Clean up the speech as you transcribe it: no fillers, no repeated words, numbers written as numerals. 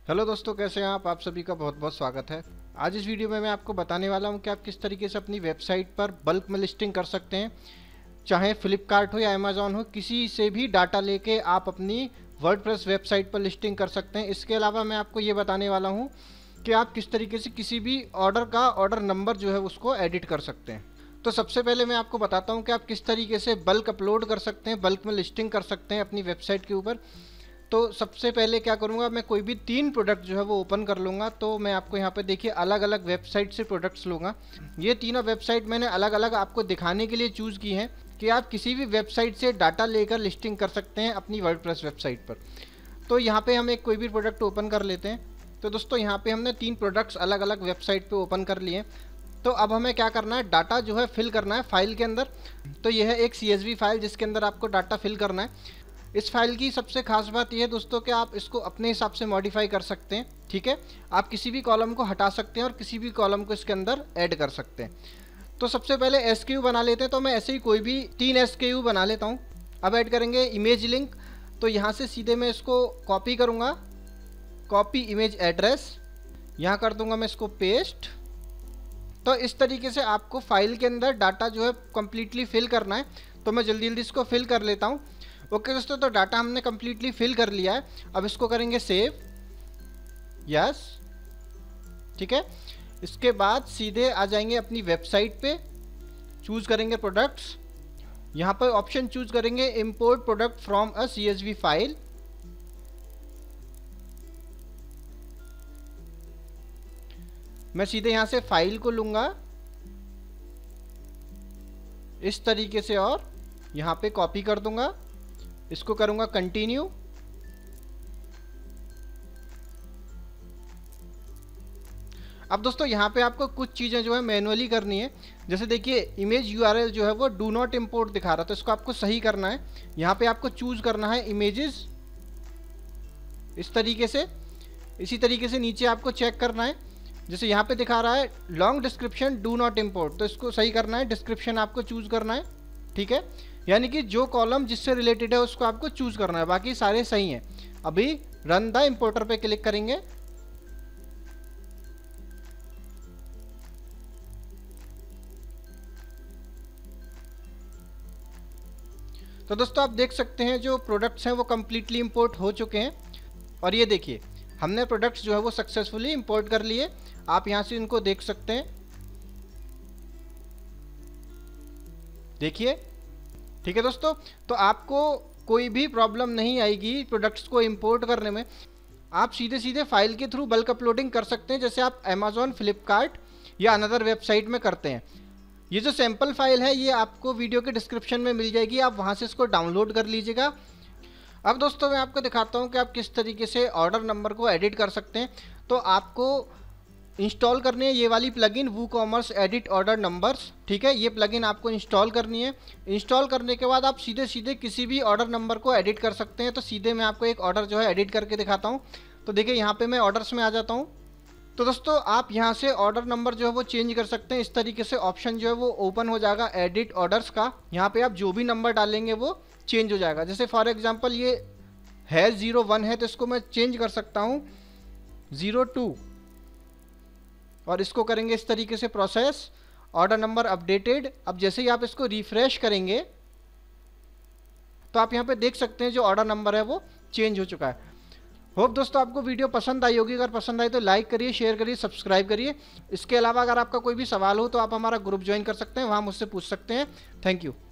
Hello दोस्तों, कैसे हैं आप सभी का बहुत बहुत स्वागत है। आज इस वीडियो में मैं आपको बताने वाला हूं कि आप किस तरीके से अपनी वेबसाइट पर बल्क में लिस्टिंग कर सकते हैं। चाहे फ्लिपकार्ट हो या अमेज़ॉन हो, किसी से भी डाटा लेके आप अपनी वर्डप्रेस वेबसाइट पर लिस्टिंग कर सकते हैं। इसके अलावा मैं आपको ये बताने वाला हूँ कि आप किस तरीके से किसी भी ऑर्डर का ऑर्डर नंबर जो है उसको एडिट कर सकते हैं। तो सबसे पहले मैं आपको बताता हूँ कि आप किस तरीके से बल्क अपलोड कर सकते हैं, बल्क में लिस्टिंग कर सकते हैं अपनी वेबसाइट के ऊपर। तो सबसे पहले क्या करूँगा, मैं कोई भी 3 प्रोडक्ट जो है वो ओपन कर लूँगा। तो मैं आपको यहाँ पे देखिए अलग अलग वेबसाइट से प्रोडक्ट्स लूँगा। ये तीनों वेबसाइट मैंने अलग अलग आपको दिखाने के लिए चूज़ की हैं कि आप किसी भी वेबसाइट से डाटा लेकर लिस्टिंग कर सकते हैं अपनी वर्डप्रेस वेबसाइट पर। तो यहाँ पे हम एक कोई भी प्रोडक्ट ओपन कर लेते हैं। तो दोस्तों यहाँ पे हमने 3 प्रोडक्ट्स अलग अलग वेबसाइट पे ओपन कर लिए। तो अब हमें क्या करना है, डाटा जो है फिल करना है फाइल के अंदर। तो यह है एक CSV फाइल जिसके अंदर आपको डाटा फिल करना है। इस फाइल की सबसे खास बात यह है दोस्तों कि आप इसको अपने हिसाब से मॉडिफाई कर सकते हैं। ठीक है, आप किसी भी कॉलम को हटा सकते हैं और किसी भी कॉलम को इसके अंदर ऐड कर सकते हैं। तो सबसे पहले SKU बना लेते हैं। तो मैं ऐसे ही कोई भी 3 SKU बना लेता हूँ। अब ऐड करेंगे इमेज लिंक। तो यहाँ से सीधे मैं इसको कॉपी करूँगा, कॉपी इमेज एड्रेस, यहाँ कर दूँगा मैं इसको पेस्ट। तो इस तरीके से आपको फाइल के अंदर डाटा जो है कम्प्लीटली फिल करना है। तो मैं जल्दी जल्दी इसको फिल कर लेता हूँ। ओके दोस्तों, तो डाटा हमने कम्प्लीटली फिल कर लिया है। अब इसको करेंगे सेव, यस, ठीक है। इसके बाद सीधे आ जाएंगे अपनी वेबसाइट पे, चूज़ करेंगे प्रोडक्ट्स। यहाँ पर ऑप्शन चूज़ करेंगे import product from a CSV file. मैं सीधे यहाँ से फाइल को लूँगा इस तरीके से और यहाँ पे कॉपी कर दूँगा। इसको करूँगा कंटिन्यू। अब दोस्तों यहाँ पे आपको कुछ चीज़ें जो है मैनुअली करनी है। जैसे देखिए इमेज URL जो है वो डू नॉट इम्पोर्ट दिखा रहा है, तो इसको आपको सही करना है। यहाँ पे आपको चूज़ करना है इमेजेस इस तरीके से। इसी तरीके से नीचे आपको चेक करना है, जैसे यहाँ पे दिखा रहा है long description do not import, तो इसको सही करना है। डिस्क्रिप्शन आपको चूज़ करना है, ठीक है। यानी कि जो कॉलम जिससे रिलेटेड है उसको आपको चूज़ करना है, बाकी सारे सही हैं। अभी रन द इंपोर्टर पे क्लिक करेंगे। तो दोस्तों आप देख सकते हैं जो प्रोडक्ट्स हैं वो कम्प्लीटली इंपोर्ट हो चुके हैं। और ये देखिए हमने प्रोडक्ट्स जो है वो सक्सेसफुली इंपोर्ट कर लिए। आप यहाँ से इनको देख सकते हैं, देखिए, ठीक है दोस्तों। तो आपको कोई भी प्रॉब्लम नहीं आएगी प्रोडक्ट्स को इंपोर्ट करने में। आप सीधे सीधे फाइल के थ्रू बल्क अपलोडिंग कर सकते हैं, जैसे आप अमेज़ॉन, फ्लिपकार्ट या अनदर वेबसाइट में करते हैं। ये जो सैम्पल फाइल है ये आपको वीडियो के डिस्क्रिप्शन में मिल जाएगी, आप वहाँ से इसको डाउनलोड कर लीजिएगा। अब दोस्तों मैं आपको दिखाता हूँ कि आप किस तरीके से ऑर्डर नंबर को एडिट कर सकते हैं। तो आपको इंस्टॉल करनी है ये वाली plugin WooCommerce edit order numbers, ठीक है। ये प्लगइन आपको इंस्टॉल करनी है। इंस्टॉल करने के बाद आप सीधे सीधे किसी भी ऑर्डर नंबर को एडिट कर सकते हैं। तो सीधे मैं आपको एक ऑर्डर जो है एडिट करके दिखाता हूँ। तो देखिए यहाँ पे मैं ऑर्डर्स में आ जाता हूँ। तो दोस्तों आप यहाँ से ऑर्डर नंबर जो है वो चेंज कर सकते हैं। इस तरीके से ऑप्शन जो है वो ओपन हो जाएगा एडिट ऑर्डर्स का। यहाँ पे आप जो भी नंबर डालेंगे वो चेंज हो जाएगा। जैसे फॉर एग्जाम्पल ये है 01 है, तो इसको मैं चेंज कर सकता हूँ 02 और इसको करेंगे इस तरीके से प्रोसेस, ऑर्डर नंबर अपडेटेड। अब जैसे ही आप इसको रिफ्रेश करेंगे तो आप यहाँ पे देख सकते हैं जो ऑर्डर नंबर है वो चेंज हो चुका है। होप दोस्तों आपको वीडियो पसंद आई होगी। अगर पसंद आई तो लाइक करिए, शेयर करिए, सब्सक्राइब करिए। इसके अलावा अगर आपका कोई भी सवाल हो तो आप हमारा ग्रुप ज्वाइन कर सकते हैं, वहाँ मुझसे पूछ सकते हैं। Thank you.